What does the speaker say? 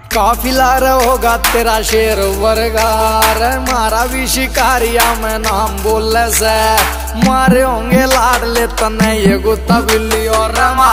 काफिला होगा तेरा शेर वर्गार, मारा भी शिकारिया में नाम बोले से, मारे होंगे लाडले तने ये गुत्ता बिल्ली और